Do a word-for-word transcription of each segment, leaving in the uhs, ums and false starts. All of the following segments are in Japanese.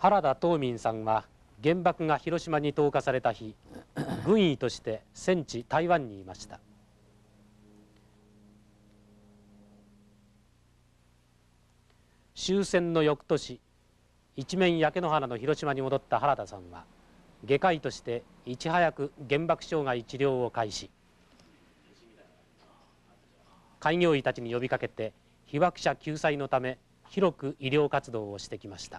原田東民さんは原爆が広島に投下された日、軍医として戦地台湾にいました。終戦の翌年、一面焼け野原の広島に戻った原田さんは外科医としていち早く原爆傷害治療を開始。開業医たちに呼びかけて被爆者救済のため広く医療活動をしてきました。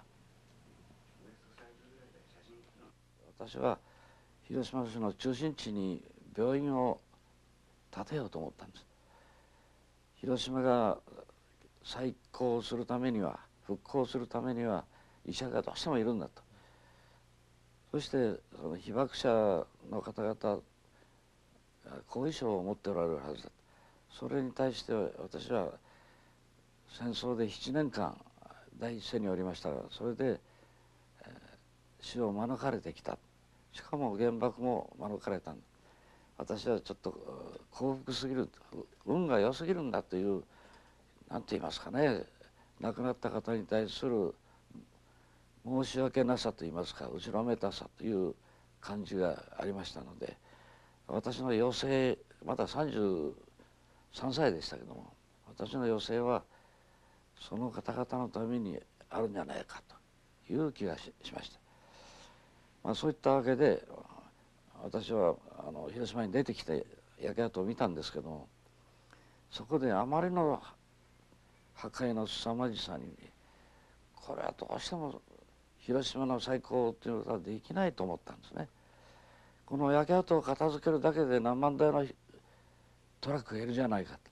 私は広島市の中心地に病院を建てようと思ったんです。広島が再興するためには、復興するためには医者がどうしてもいるんだと。そしてその被爆者の方々後遺症を持っておられるはずだ。それに対して私は戦争でななねんかん第一線におりましたが、それで死を免れてきた。しかも原爆も免れたんだ。私はちょっと幸福すぎる、運が良すぎるんだという、何て言いますかね、亡くなった方に対する申し訳なさと言いますか、後ろめたさという感じがありましたので、私の余生、まださんじゅうさんさいでしたけども、私の余生はその方々のためにあるんじゃないかという気が し, しました。まあ、そういったわけで私はあの広島に出てきて焼け跡を見たんですけども、そこであまりの破壊の凄まじさに、これはどうしても広島の再興ということはできないと思ったんですね。この焼け跡を片付けるだけで何万台のトラックがいるじゃないかと。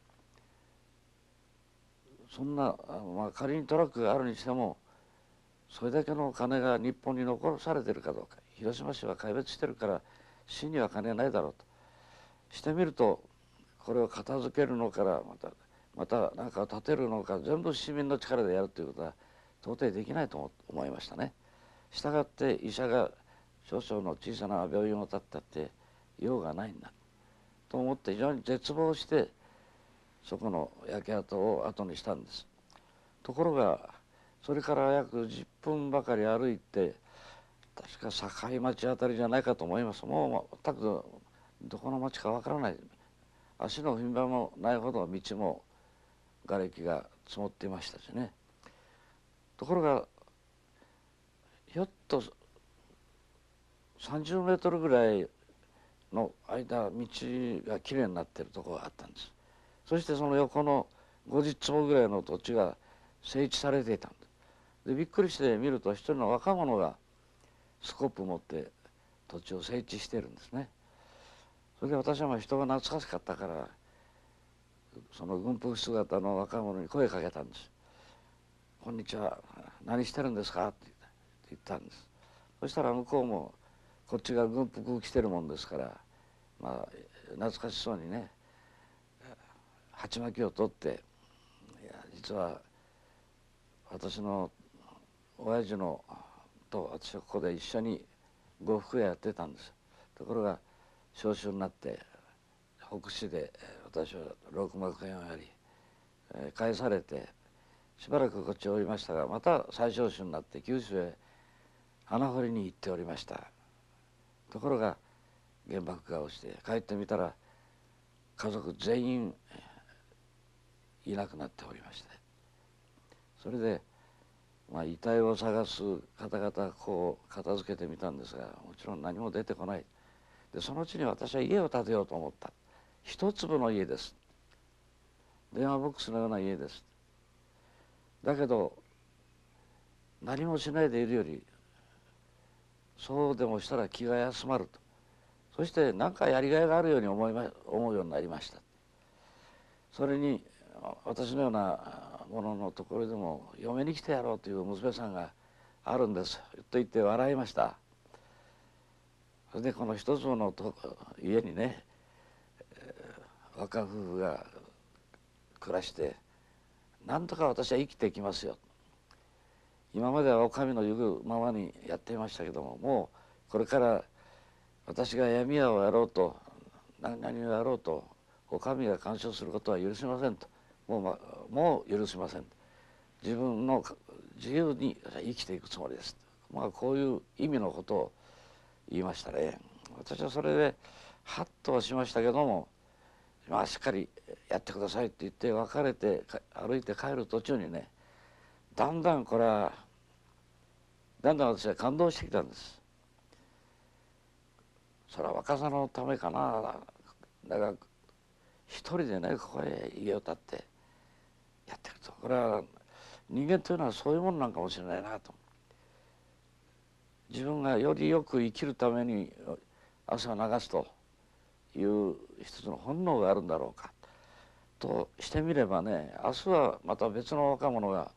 そんな、まあ、仮にトラックがあるにしてもそれだけのお金が日本に残されているかどうか。広島市は壊滅してるから市には金ないだろうとしてみると、これを片付けるのからまたまた何かを建てるのか全部市民の力でやるということは到底できないと思いましたね。したがって医者が少々の小さな病院を建てたって用がないんだと思って非常に絶望してそこの焼け跡を後にしたんです。ところがそれから約じゅっぷんばかり歩いて、確か境町あたりじゃないかと思います。もう全くどこの町かわからない、足の踏み場もないほど道も瓦礫が積もっていましたしね。ところがひょっとさんじゅうメートルぐらいの間、道がきれいになっているところがあったんです。そしてその横のごじゅっつぼぐらいの土地が整地されていたんです。でびっくりして見ると一人の若者がスコップ持って土地を整地しているんですね。それで私はまあ人が懐かしかったからその軍服姿の若者に声かけたんです。「こんにちは、何してるんですか?」って言ったんです。そしたら向こうもこっちが軍服着てるもんですから、まあ懐かしそうにね鉢巻きを取って「いや実は私の親父のと私はここで一緒に呉服屋やってたんです。ところが召集になって北市で私は六幕園をやり返されてしばらくこっちおりましたが、また再召集になって九州へ穴掘りに行っておりました。ところが原爆が落ちて帰ってみたら家族全員いなくなっておりまして、それで、まあ、遺体を探す方々こう片付けてみたんですが、もちろん何も出てこない。でそのうちに私は家を建てようと思った。一粒の家です。電話ボックスのような家です。だけど何もしないでいるよりそうでもしたら気が休まると。そして何かやりがいがあるように思いま思うようになりました。それに私のようなもののところでも嫁に来てやろうという娘さんがあるんですと言って笑いました。それでこの一つのと家にね若夫婦が暮らしてなんとか私は生きていきますよ。今まではお上の言うままにやっていましたけども、もうこれから私が闇屋をやろうと何々をやろうとお上が干渉することは許しませんと、もう、ま、もう許しません。自分の自由に生きていくつもりです。 まあこういう意味のことを言いましたね。私はそれでハッとはしましたけども、まあしっかりやってくださいって言って別れて歩いて帰る途中にね、だんだんこれはだんだん私は感動してきたんです。それは若さのためかな。だから一人でねここへ家を建ってやってると、これは人間というのはそういうものなんかもしれないなと。自分がよりよく生きるために汗を流すという一つの本能があるんだろうかとしてみればね、明日はまた別の若者が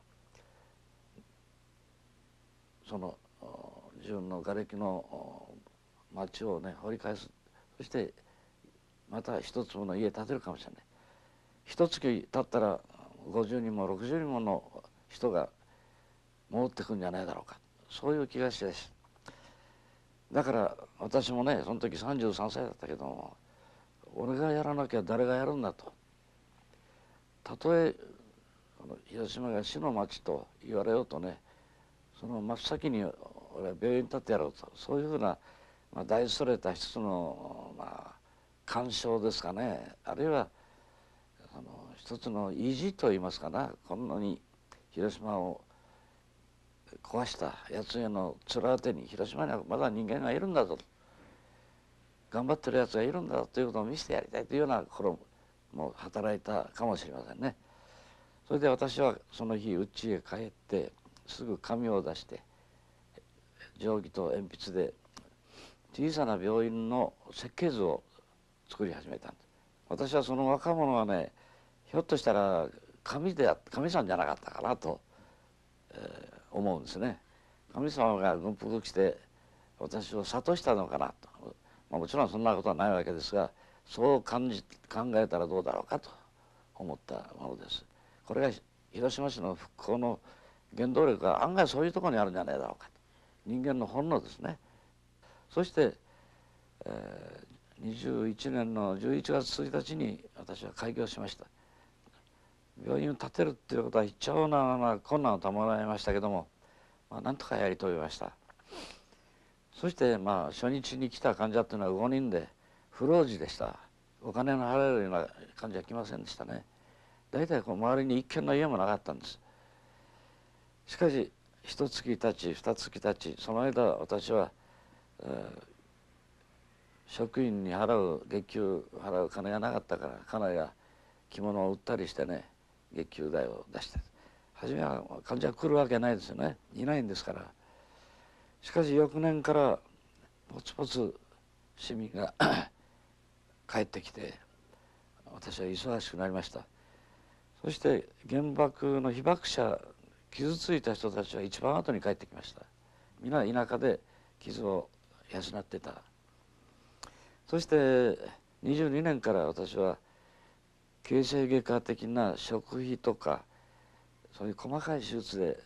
その自分の瓦礫の町をね掘り返す、そしてまた一つもの家建てるかもしれない。一月経ったらごじゅうにんもろくじゅうにんもの人が戻ってくるんじゃないだろうか、そういう気がして、だから私もねその時さんじゅうさんさいだったけども、俺がやらなきゃ誰がやるんだと。たとえ広島が死の町と言われようとね、その真っ先に俺は病院に立ってやろうと、そういうふうな、まあ、大それた一つの、まあ、感傷ですかね、あるいはあの一つの意地といいますかな、こんなに広島を壊したやつへの面当てに広島にはまだ人間がいるんだぞ、頑張ってるやつがいるんだということを見せてやりたいというような心も働いたかもしれませんね。それで私はその日家へ帰ってすぐ紙を出して定規と鉛筆で小さな病院の設計図を作り始めたんです。私はその若者はね、ひょっとしたら神で神さんじゃなかったかなと、えー、思うんですね。神様が軍服着て私を諭したのかなと、まあ、もちろんそんなことはないわけですが、そう感じ考えたらどうだろうかと思ったものです。これが広島市の復興の原動力が案外そういうところにあるんじゃないだろうかと、人間の本能ですね。そして、えー、にじゅういちねんのじゅういちがつついたちに私は開業しました。病院を建てるっていうことは非常な困難を伴いましたけども、まあ、なんとかやり遂げました。そしてまあ初日に来た患者っていうのはごにんで不老児でした。お金の払えるような患者は来ませんでしたね。大体こう周りに一軒の家もなかったんです。しかし一月たち二月たち、その間私は、えー、職員に払う月給払う金がなかったから、家内が着物を売ったりしてね月給代を出して、初めは患者が来るわけないですよね、いないんですから。しかし翌年からポツポツ市民が帰ってきて、私は忙しくなりました。そして原爆の被爆者、傷ついた人たちは一番後に帰ってきました。皆田舎で傷を養ってた。そしてにじゅうにねんから私は形成外科的な食費とかそういう細かい手術で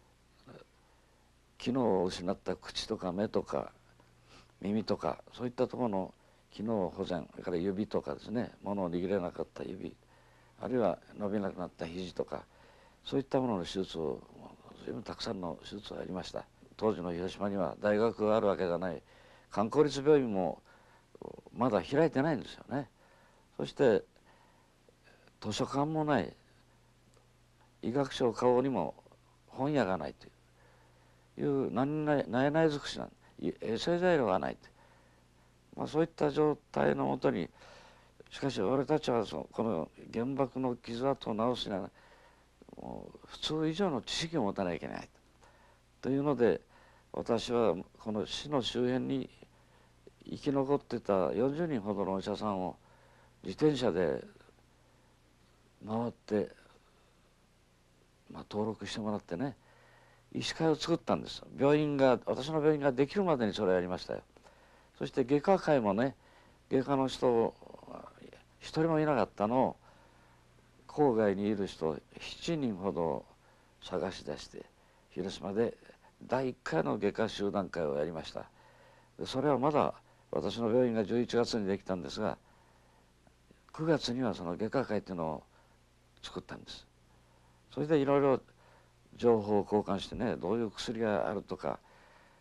機能を失った口とか目とか耳とか、そういったところの機能保全、それから指とかですね、物を握れなかった指、あるいは伸びなくなった肘とか、そういったものの手術を随分たくさんの手術をやりました。当時の広島には大学があるわけじゃない、観光立病院もまだ開いてないんですよね。そして図書館もない、医学書を買おうにも本屋がないという何々ないない尽くしなん、衛生材料がないと、まあ、そういった状態のもとに、しかし俺たちはそのこの原爆の傷跡を治すにはもう普通以上の知識を持たなきゃいけないというので、私はこの市の周辺に生き残ってたよんじゅうにんほどのお医者さんを自転車で回って、まあ、登録してもらってね、医師会を作ったんです。病院が、私の病院ができるまでにそれをやりましたよ。そして外科会もね、外科の人一人もいなかったのを郊外にいる人しちにんほど探し出して広島でだいいっかいの外科集団会をやりました。それはまだ私の病院がじゅういちがつにできたんですが、くがつにはその外科会っていうのを作ったんです。それでいろいろ情報を交換してね、どういう薬があるとか、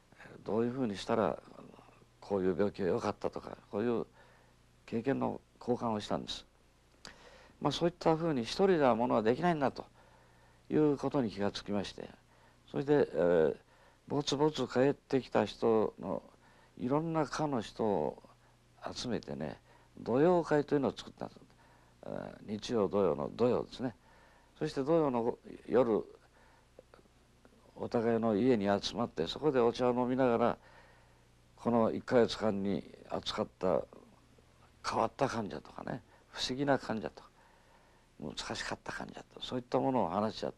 どういうふうにしたらこういう病気が良かったとか、こういう経験の交換をしたんです。まあ、そういったふうに一人ではものはできないんだということに気がつきまして、それで、えー、ぼつぼつ帰ってきた人のいろんな科の人を集めてね、土曜会というのを作ったんです。日曜土曜の土曜ですね。そして土曜の夜お互いの家に集まって、そこでお茶を飲みながらこのいっかげつかんに扱った変わった患者とかね、不思議な患者とか難しかった患者と、そういったものを話し合って、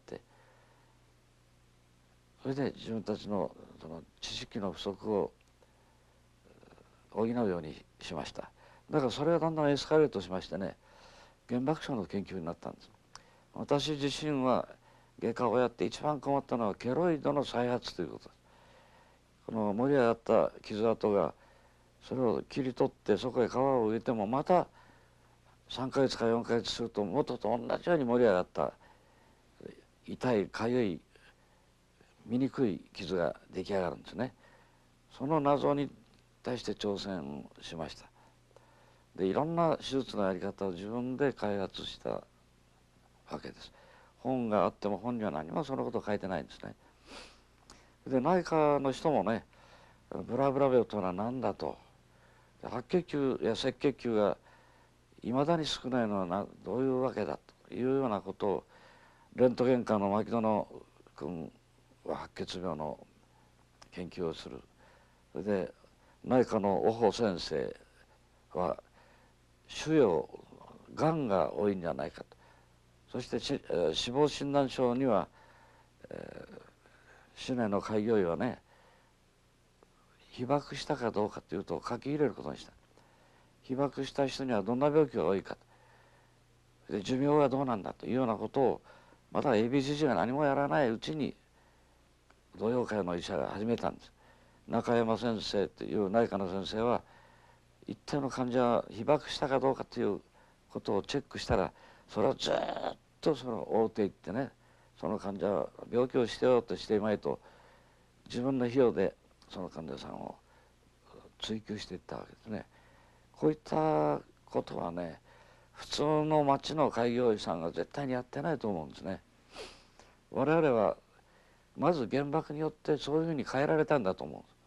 それで自分たちのその知識の不足を補うようにしました。だからそれがだんだんエスカレートしましてね、原爆症の研究になったんです。私自身は外科をやって一番困ったのはケロイドの再発ということです。この盛り上がった傷跡が、それを切り取ってそこへ皮を植えてもまたさんかげつかよんかげつすると元と同じように盛り上がった痛いかゆい醜い傷が出来上がるんですね。その謎に対して挑戦しました。でいろんな手術のやり方を自分で開発したわけです。本があっても本には何もそのこと書いてないんですね。で内科の人もね、ブラブラ病というのは何だと、白血球や赤血球がいまだに少ないのはなどういうわけだというようなことを、レントゲン科の牧野君は白血病の研究をする。それで内科の小保先生は腫瘍がんが多いんじゃないかと。そしてし、えー、死亡診断書には、えー、市内の開業医はね、被爆したかどうかというと書き入れることにした。被爆した人にはどんな病気が多いか、で寿命はどうなんだというようなことを、また エービーシージー が何もやらないうちに同様会の医者が始めたんです。中山先生という内科の先生は、一定の患者が被爆したかどうかということをチェックしたら、それをずっとその追うていってね、その患者は病気をしてようとしていまいと自分の費用でその患者さんを追求していったわけですね。こういったことはね、普通の町の開業医さんが絶対にやってないと思うんですね。我々はまず原爆によってそういうふうに変えられたんだと思うんです。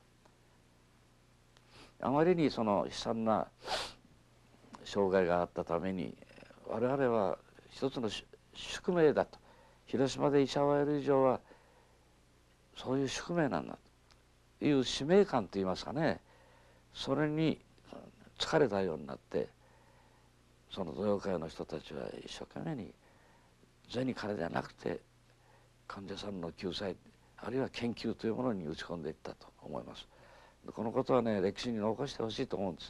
あまりにその悲惨な障害があったために、我々は一つの宿命だと、広島で医者をやる以上はそういう宿命なんだという使命感といいますかね、それに疲れたようになって、その土曜会の人たちは一生懸命に銭金ではなくて患者さんの救済、あるいは研究というものに打ち込んでいったと思います。このことはね、歴史に残してほしいと思うんです。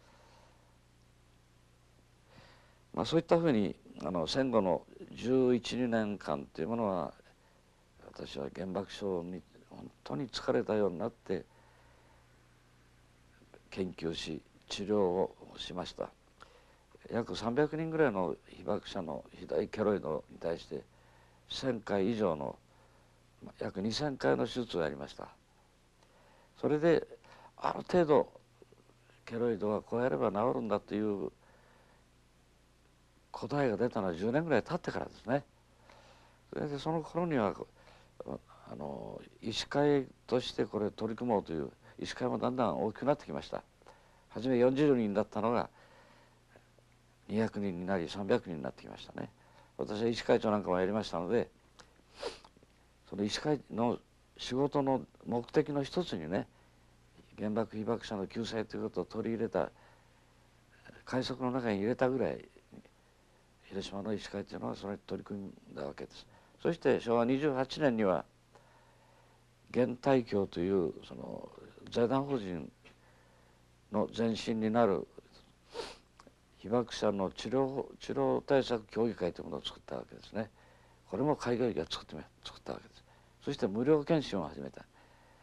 まあ、そういったふうにあの戦後のじゅういち、にねんかんというものは、私は原爆症に本当に疲れたようになって研究し治療をしました。約さんびゃくにんぐらいの被爆者の肥大ケロイドに対してせんかい以上の約にせんかいの手術をやりました。それである程度ケロイドがこうやれば治るんだという答えが出たのはじゅうねんぐらい経ってからですね。それでその頃にはあの医師会としてこれ取り組もうという医師会もだんだん大きくなってきました。初めよんじゅうにんだったのがにひゃくにんになりさんびゃくにんになってきましたね。私は医師会長なんかもやりましたので、その医師会の仕事の目的の一つにね、原爆被爆者の救済ということを取り入れた、快速の中に入れたぐらい広島の医師会というのはそれに取り組んだわけです。そしてしょうわにじゅうはちねんには原対協というその財団法人の前身になる被爆者の治療治療対策協議会というものを作ったわけですね。これも開業医が作って作ったわけです。そして無料検診を始めた。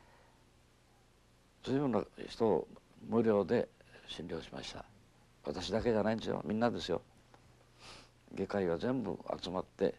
随分な人を無料で診療しました。私だけじゃないんですよ、みんなですよ。外科医は全部集まって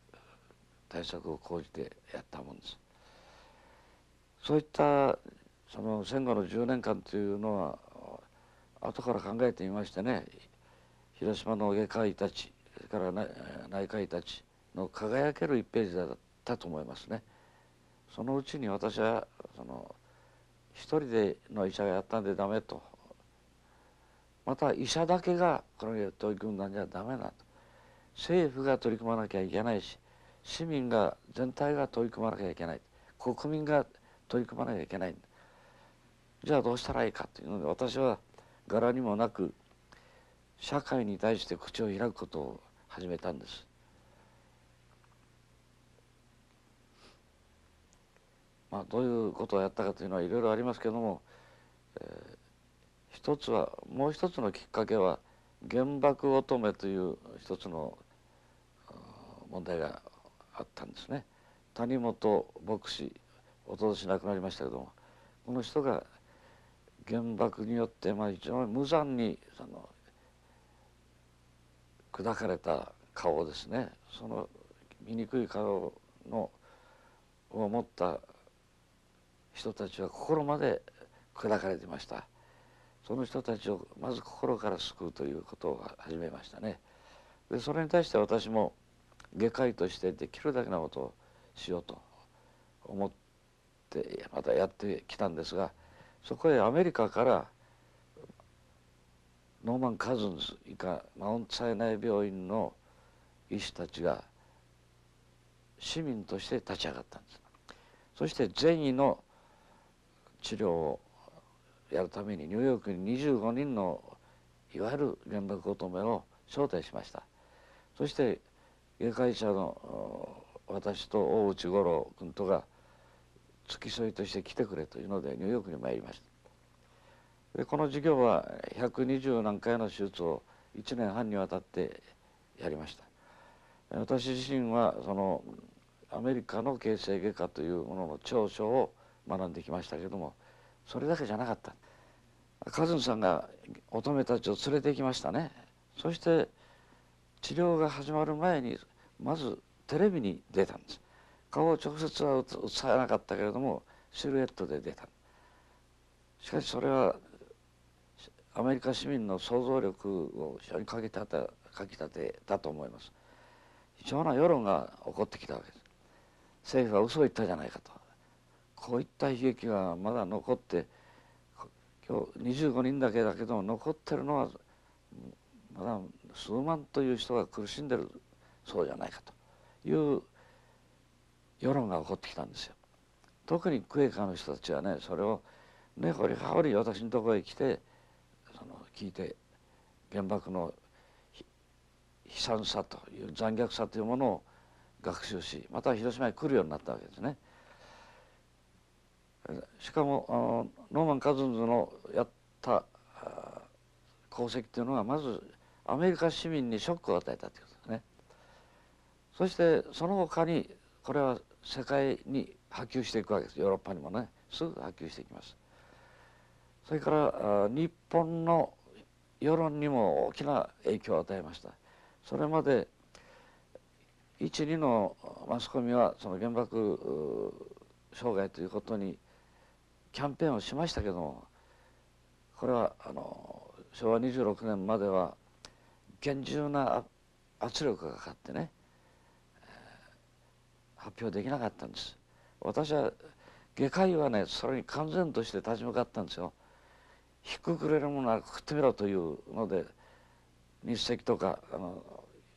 対策を講じてやったもんです。そういったその戦後のじゅうねんかんというのは後から考えてみましてね、広島の外科医たち、それから内科医たちの輝けるいちページだったと思いますね。そのうちに私はその一人での医者がやったんでダメと、また医者だけがこれに取り組んだんじゃダメだと、政府が取り組まなきゃいけないし、市民が全体が取り組まなきゃいけない、国民が取り組まなきゃいけない、じゃあどうしたらいいかというので、私は柄にもなく社会に対して口を開くことを始めたんです。まあ、どういうことをやったかというのはいろいろありますけども、えー、一つはもう一つのきっかけは原爆乙女という一つの問題があったんですね。谷本牧師、おととし亡くなりましたけども、この人が原爆によってまあ非常に無残にその砕かれた顔ですね、その醜い顔のを持った人たちは心まで砕かれていました。その人たちをまず心から救うということを始めましたね。でそれに対して私も外科医としてできるだけのことをしようと思ってまたやってきたんですが、そこへアメリカからノーマン・カズンズ以下マウントサイナイ病院の医師たちが市民として立ち上がったんです。そして善意の治療をやるためにニューヨークににじゅうごにんのいわゆる原爆乙女を招待しました。そして外科医者の私と大内五郎君とが付き添いとして来てくれというのでニューヨークに参りました。でこの授業はひゃくにじゅう何回の手術をいちねんはんにわたってやりました。私自身はそのアメリカの形成外科というものの長所を学んできましたけども、それだけじゃなかった。カズンさんが乙女たちを連れて行きましたね。そして治療が始まる前にまずテレビに出たんです。顔を直接は映さなかったけれどもシルエットで出た。しかしそれはアメリカ市民の想像力を非常にかきたてかき立てたと思います。非常な世論が起こってきたわけです。政府は嘘を言ったじゃないかと、こういった悲劇がまだ残って、今日にじゅうごにんだけだけど残ってるのはまだ数万という人が苦しんでるそうじゃないかという世論が起こってきたんですよ。特にクエーカーの人たちはね、それを根掘り葉掘り私のところへ来てその聞いて、原爆の悲惨さという残虐さというものを学習し、また広島に来るようになったわけですね。しかもノーマン・カズンズのやった功績というのはまずアメリカ市民にショックを与えたということですね。そしてその他にこれは世界に波及していくわけです。ヨーロッパにもねすぐ波及していきます。それから日本の世論にも大きな影響を与えました。それまでいち、にのマスコミはその原爆障害ということにキャンペーンをしましたけども、これはあのしょうわにじゅうろくねんまでは厳重な圧力がかかってね、発表できなかったんです。私は外科医はねそれに完全として立ち向かったんですよ。ひくくれるものは食ってみろというので日赤とかあの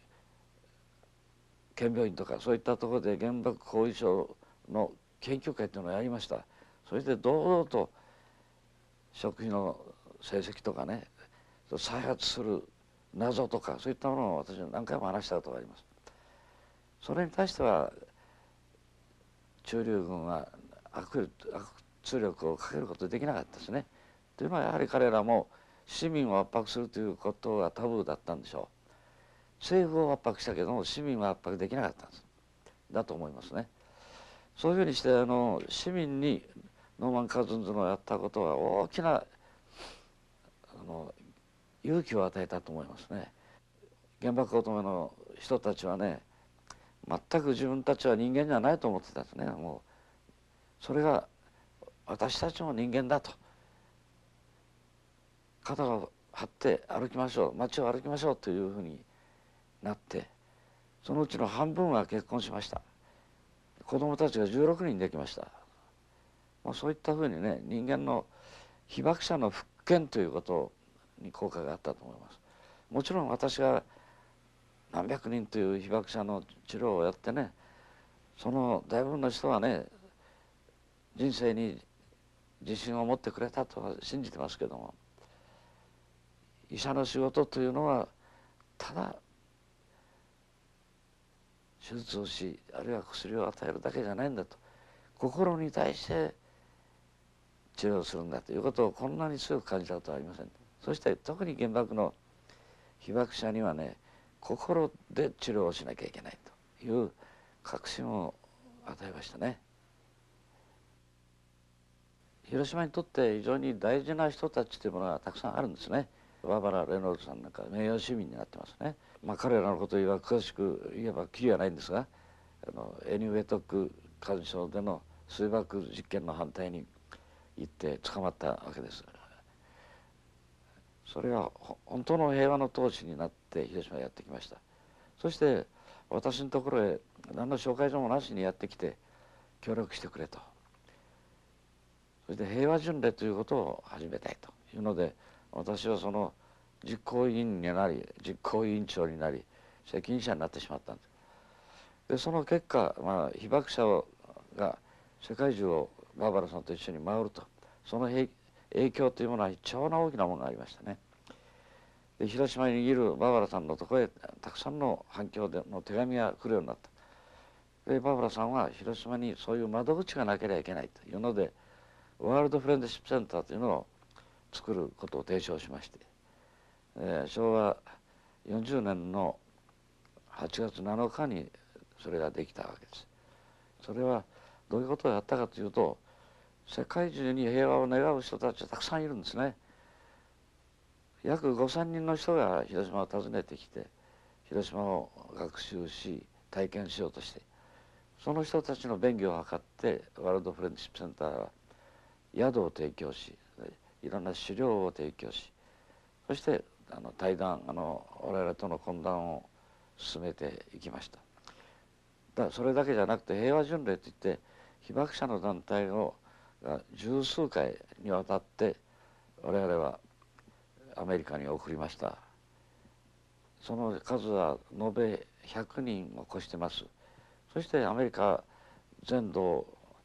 県病院とかそういったところで原爆後遺症の研究会というのをやりました。そして堂々と食費の成績とかね、再発する謎とかそういったものを私は何回も話したことがあります。それに対しては駐留軍は圧力をかけることできなかったですね。というのはやはり彼らも市民を圧迫するということがタブーだったんでしょう。政府を圧迫したけども市民は圧迫できなかったんですだと思いますね。そういうふうにしてあの市民にノーマン・カズンズのやったことは大きなあの勇気を与えたと思いますね。原爆乙女の人たちはね全く自分たちは人間じゃないと思ってたんですね。もうそれが私たちも人間だと、肩を張って歩きましょう、街を歩きましょうというふうになって、そのうちの半分は結婚しました。子供たちがじゅうろくにんできました。まあ、そういったふうにね、人間の被爆者の復権ということに効果があったと思います。もちろん私が何百人という被爆者の治療をやってね、その大部分の人はね、人生に自信を持ってくれたとは信じてますけども、医者の仕事というのはただ手術をし、あるいは薬を与えるだけじゃないんだと、心に対して治療するんだということをこんなに強く感じたことはありません。そして特に原爆の被爆者にはね、心で治療をしなきゃいけないという確信を与えましたね。広島にとって非常に大事な人たちというものがたくさんあるんですね。バーバラ・レノルズさんなんか名誉市民になってますね。まあ、彼らのことを言えば詳しく言えばきりはないんですが、あのエニウェトク干渉での水爆実験の反対に行って捕まったわけです。それは本当の平和の闘士になって広島へやってきました。そして私のところへ何の紹介状もなしにやってきて協力してくれと。そして平和巡礼ということを始めたいというので、私はその実行委員になり、実行委員長になり、責任者になってしまったんです。でその結果、まあ、被爆者が世界中をバーバラさんと一緒に回ると、その影響というものは非常に大きなものがありましたね。で広島にいるバーバラさんのところへたくさんの反響での手紙が来るようになった。でバーバラさんは広島にそういう窓口がなければいけないというので、ワールドフレンドシップセンターというのを作ることを提唱しまして、えー、しょうわよんじゅうねんのはちがつなのかにそれができたわけです。それはどういうことをやったかというと、世界中に平和を願う人たちがたくさんいるんですね。約ごせんにんの人が広島を訪ねてきて、広島を学習し体験しようとして、その人たちの便宜を図ってワールドフレンドシップセンターは宿を提供し、いろんな資料を提供し、そしてあの対談、あの我々との懇談を進めていきました。だからそれだけじゃなくて、平和巡礼といって被爆者の団体をが十数回にわたって我々はアメリカに送りました。その数は延べひゃくにんを超してます。そしてアメリカ全土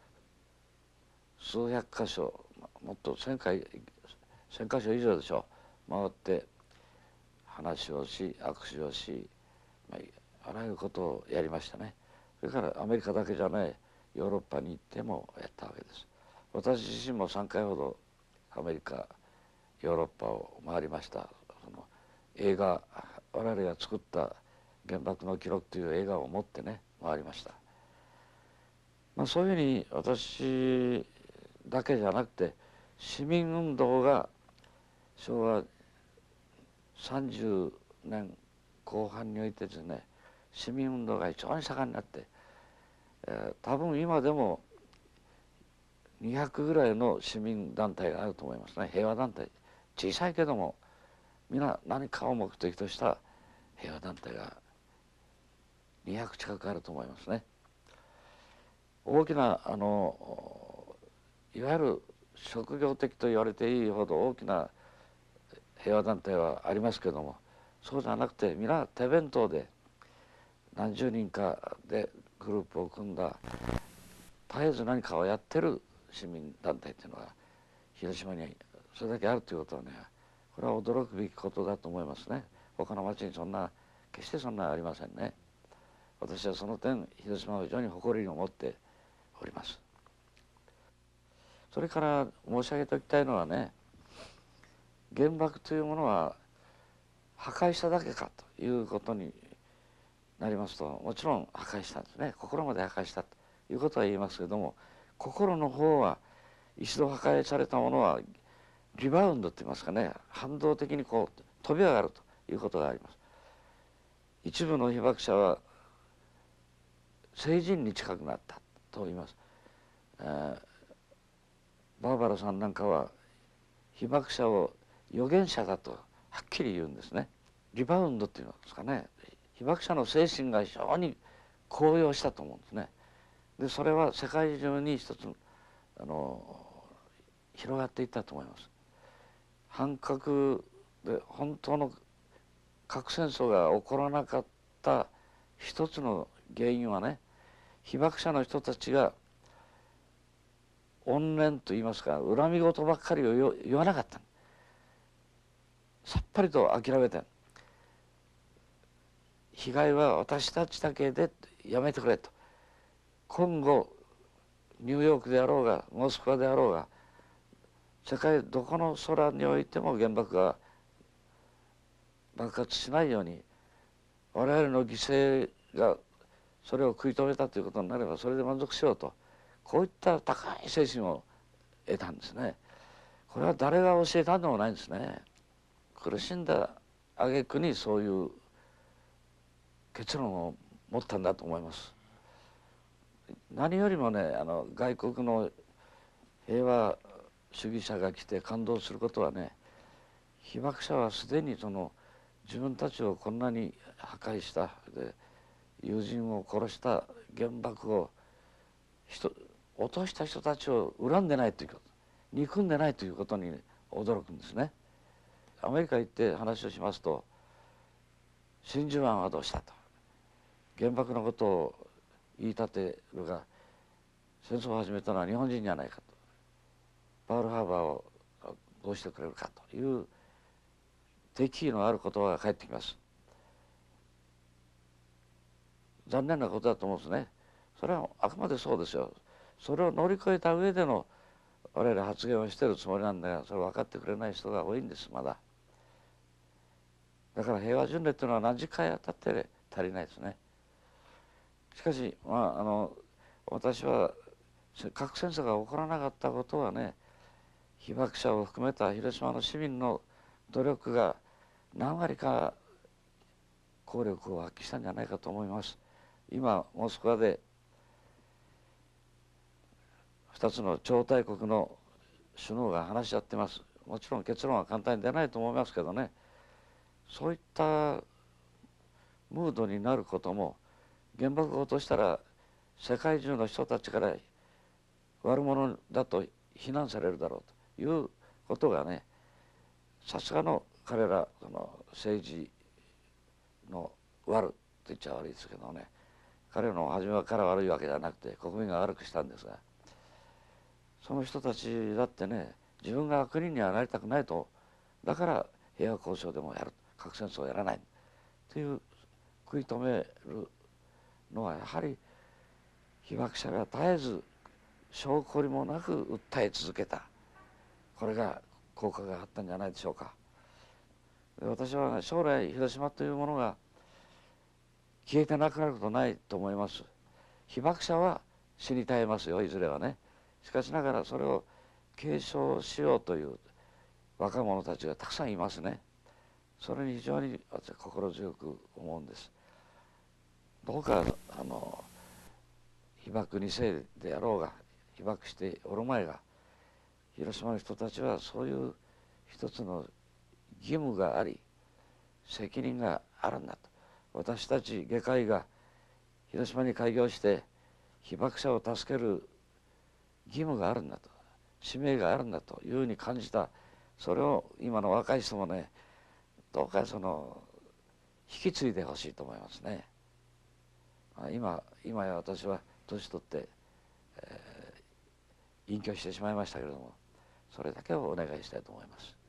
数百箇所、もっと千回千箇所以上でしょう、回って話をし握手をし、まあ、あらゆることをやりましたね。それからアメリカだけじゃないヨーロッパに行ってもやったわけです。私自身もさんかいほどアメリカヨーロッパを回りました。その映画、我々が作った原爆の記録という映画を持ってね回りました。まあ、そういうふうに私だけじゃなくて市民運動がしょうわさんじゅうねんこう半においてですね、市民運動が非常に盛んになって、えー、多分今でもにひゃくぐらいの市民団体があると思いますね。平和団体、小さいけども皆何かを目的とした平和団体がにひゃく近くあると思いますね。大きなあのいわゆる職業的と言われていいほど大きな平和団体はありますけども、そうじゃなくて皆手弁当で何十人かでグループを組んだ絶えず何かをやってる市民団体というのが広島にそれだけあるということはね、これは驚くべきことだと思いますね。他の町にそんな決してそんなありませんね。私はその点広島を非常に誇りに思っております。それから申し上げておきたいのはね、原爆というものは破壊しただけかということになりますと、もちろん破壊したんですね。心まで破壊したということは言いますけれども、心の方は一度破壊されたものはリバウンドって言いますかね、反動的にこう飛び上がるということがあります。一部の被爆者は成人に近くなったと言います。えーバーバラさんなんかは被爆者を預言者だとはっきり言うんですね。リバウンドっていうんですかね、被爆者の精神が非常に高揚したと思うんですね。でそれは世界中に一つあの広がっていったと思います。反核で本当の核戦争が起こらなかった一つの原因はね、被爆者の人たちが怨念といいますか恨み事ばっかりを言わなかった。さっぱりと諦めて、被害は私たちだけでやめてくれと。今後ニューヨークであろうがモスクワであろうが世界どこの空においても原爆が爆発しないように、我々の犠牲がそれを食い止めたということになればそれで満足しようと、こういった高い精神を得たんですね。これは誰が教えたんでもないんですね。苦しんだ挙句にそういう結論を持ったんだと思います。何よりもね、あの外国の平和主義者が来て感動することはね、被爆者はすでにその自分たちをこんなに破壊したで友人を殺した原爆を人落とした人たちを恨んでないということ、憎んでないということに驚くんですね。アメリカ行って話をしますと、真珠湾はどうしたと、原爆のことを言い立てるが戦争を始めたのは日本人じゃないかと、パールハーバーをどうしてくれるかという敵意のある言葉が返ってきます。残念なことだと思うんですね。それはあくまでそうですよ。それを乗り越えた上での我々発言をしているつもりなんだが、それを分かってくれない人が多いんです。まだだから平和巡礼っていうのは何十回やったって足りないですね。しかし、まあ、あの私は核戦争が起こらなかったことはね、被爆者を含めた広島の市民の努力が何割か効力を発揮したんじゃないかと思います。今モスクワでふたつの超大国の首脳が話し合ってます。もちろん結論は簡単に出ないと思いますけどね、そういったムードになることも、原爆を落としたら世界中の人たちから悪者だと非難されるだろうということがね、さすがの彼らその政治の悪と言っちゃ悪いですけどね、彼の初めから悪いわけじゃなくて国民が悪くしたんですが、その人たちだってね、自分が悪人にはなりたくないと、だから平和交渉でもやる、核戦争をやらないという食い止めるのは、やはり被爆者が絶えず証拠りもなく訴え続けた、これが効果があったんじゃないでしょうか。私は、ね、将来広島というものが消えてなくなることないと思います。被爆者は死に絶えますよ、いずれはね。しかしながらそれを継承しようという若者たちがたくさんいますね。それに非常に私は心強く思うんです。どうかあの被爆にせいであろうが被爆しておる前が、広島の人たちはそういう一つの義務があり責任があるんだと。私たち外科医が広島に開業して被爆者を助ける義務があるんだと、使命があるんだというふうに感じた。それを今の若い人もね、どうかその引き継いでほしいと思いますね。今今や私は年取って、えー、隠居してしまいましたけれども、それだけをお願いしたいと思います。